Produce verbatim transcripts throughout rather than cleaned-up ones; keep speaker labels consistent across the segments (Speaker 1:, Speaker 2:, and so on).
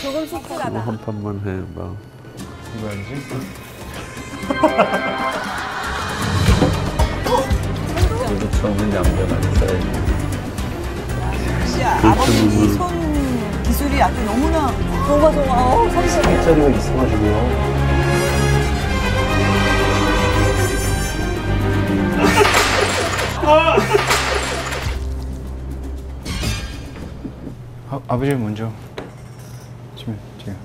Speaker 1: 조금 씁쓸하다.
Speaker 2: 한 판만 해, 봐.
Speaker 3: 뭐야지?
Speaker 2: 저도 처음엔 양배가 있어야지.
Speaker 4: 역시 아버님이 손 기술이 아주 너무나
Speaker 1: 좋아 좋아. 어, 삼십.
Speaker 3: 일자리가 있어가지고요. 아, 아버지 먼저. 지금 지금.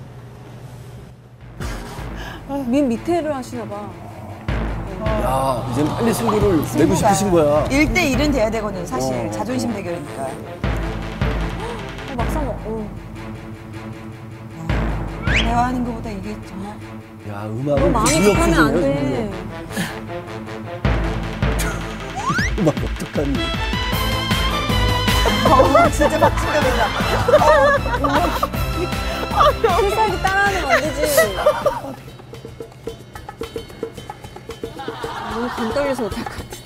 Speaker 1: 밑 밑에를 하시나 봐.
Speaker 5: 야, 이제 빨리 승부를 내고 싶으신 거야.
Speaker 4: 일 대 일은 돼야 되거든요, 사실.
Speaker 5: 어.
Speaker 4: 자존심 대결이니까.
Speaker 1: 어, 막상 어.
Speaker 4: 대화하는 것보다 이게 정말.
Speaker 5: 야,
Speaker 1: 너무
Speaker 5: 음악을
Speaker 1: 마음이 급하면 안 돼.
Speaker 5: 음악 어떡하니?
Speaker 4: 어, 진짜 박진감 된다.
Speaker 1: 필살기 따라하면 안 되지. 너무 간 떨려서 못할 것 같아.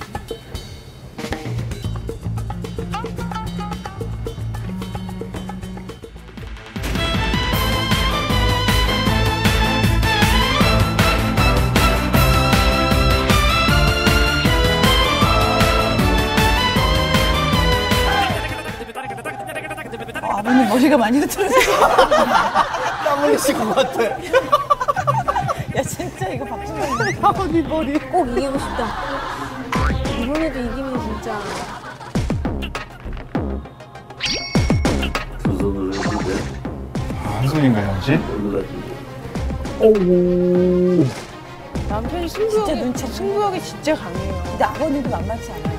Speaker 4: 어, 아버님 머리가 많이 흐트러졌어.
Speaker 5: 땀 흘리실 것 같아.
Speaker 4: 야, 진짜 이거 박진감.
Speaker 5: 아버님 머리.
Speaker 1: 꼭 이기고 싶다. 이번에도 이기면 진짜.
Speaker 2: 두 손을 해도 돼?
Speaker 3: 한 손인가요, 아버지?
Speaker 2: 오우.
Speaker 6: 남편이
Speaker 4: 진짜
Speaker 6: 승부욕이,
Speaker 4: 눈치 없네.
Speaker 6: 승부욕이 진짜 강해요.
Speaker 4: 근데 아버님도 만만치 않아요.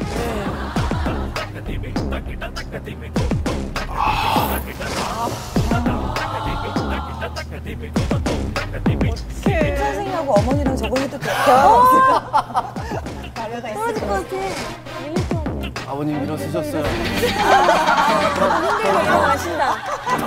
Speaker 6: 어떡해.
Speaker 4: 선생님하고 어머니랑 저거 해도 돼. 대화가 없을까? 가려가
Speaker 1: 떨어질
Speaker 4: 있을
Speaker 1: 것 같아. 밀릴 것 같아.
Speaker 5: 아버님 일어서셨어요.
Speaker 1: 힘들게 일어나신다.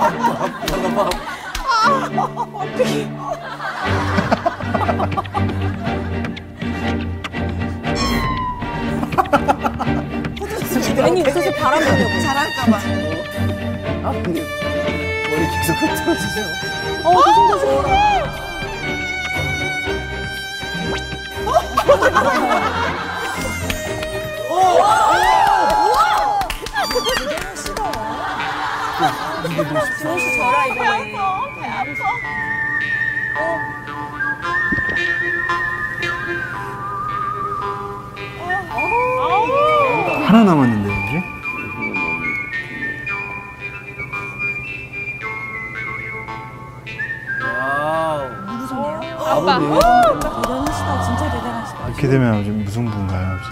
Speaker 1: 괜히 웃어서 바람 불려고.
Speaker 4: 잘할까봐.
Speaker 5: 아버님 머리 계속 흐트러지세요.
Speaker 1: 어, 조심조심. 지원 씨 져라 이번에.
Speaker 3: 하나 남았는데, 아버지?
Speaker 5: 와우.
Speaker 4: 무슨이에요?
Speaker 5: 아버님.
Speaker 4: 대단하시다. 진짜 대단하시다.
Speaker 3: 이렇게 되면 아버지 무슨 분가요, 아버지?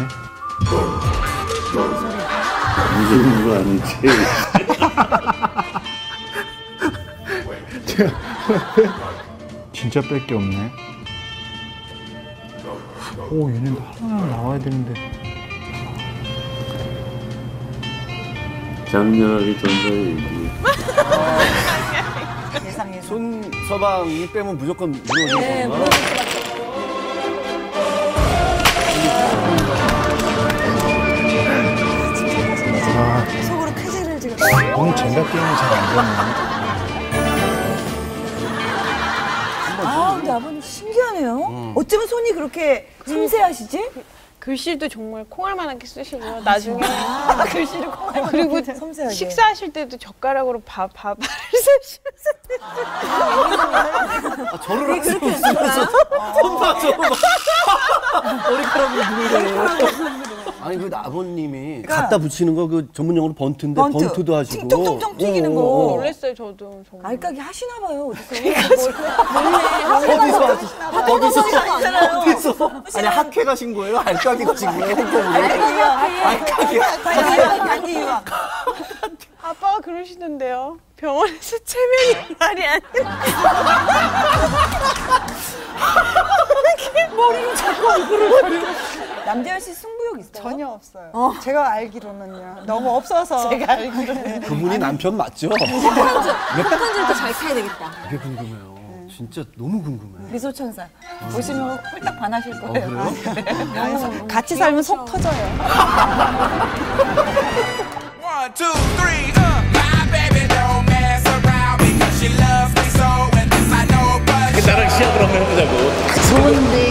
Speaker 2: 무슨 거 아니지?
Speaker 3: 진짜 뺄 게 없네. 오, 얘는 하나 나와야 되는데.
Speaker 2: 장렬하게 전사해야지.
Speaker 4: 세상에.
Speaker 5: 손 서방이 빼면 무조건 무너지는
Speaker 1: 네,
Speaker 5: 거구나.
Speaker 1: 무너질 수밖에.
Speaker 3: 아,
Speaker 4: 속으로 쾌재를 지금.
Speaker 3: 오늘 젠가 게임이 잘 안 되네.
Speaker 4: 아, 근데 아버님 신기하네요. 어쩌면 손이 그렇게 섬세하시지?
Speaker 6: 글씨도 정말 콩알만하게 쓰시고요. 나중에
Speaker 4: 아, 글씨를 콩알만
Speaker 6: 그리고
Speaker 4: 섬세하게.
Speaker 6: 식사하실 때도 젓가락으로 밥 밥을 쓰시면서
Speaker 5: 아, 저를 할 수가 없으면서 손봐 저거 봐. 머리카락으로 누르래. 아니 그 아버님이 갖다 붙이는 거 그 전문용어로 번트인데
Speaker 4: 번트.
Speaker 5: 번트도 하시고.
Speaker 4: 팅통통통 튀기는 거.
Speaker 5: 어, 어, 어.
Speaker 6: 놀랬어요 저도 정말.
Speaker 4: 알까기 하시나 봐요. 어디서?
Speaker 5: 어디서 하시- 어디서
Speaker 4: 아니잖아요.
Speaker 5: 어디서 아니 학회 가신 거예요? 알까기 가신 거예요? 홍콩으로? 알까기.
Speaker 4: 아니, 이와.
Speaker 6: 아빠가 그러시던데요. 병원에서 체면이 말이 아니라.
Speaker 4: 머리를 자꾸 얼굴을 가려. 남재현 씨 승부욕 있어요?
Speaker 7: 전혀 없어요. 제가 알기로는요. 너무 없어서. 제가 알기로는.
Speaker 5: 그분이 남편 맞죠?
Speaker 1: 한칸줄도 잘 타야 되겠다.
Speaker 5: 되게 궁금해요. 진짜 너무 궁금해요.
Speaker 4: 미소천사. 보시면 홀딱 반하실
Speaker 5: 어,
Speaker 4: 거예요.
Speaker 5: 그래요?
Speaker 7: 같이 살면 속 터져요.
Speaker 8: One, two, three, uh. My baby don't mess around because she loves me so 시합을 한번 해보자고.
Speaker 1: 좋은데